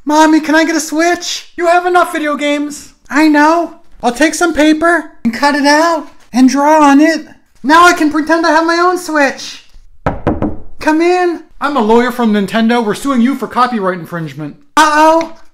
Mommy, can I get a Switch? You have enough video games. I know. I'll take some paper and cut it out and draw on it. Now I can pretend I have my own Switch. Come in. I'm a lawyer from Nintendo. We're suing you for copyright infringement. Uh-oh.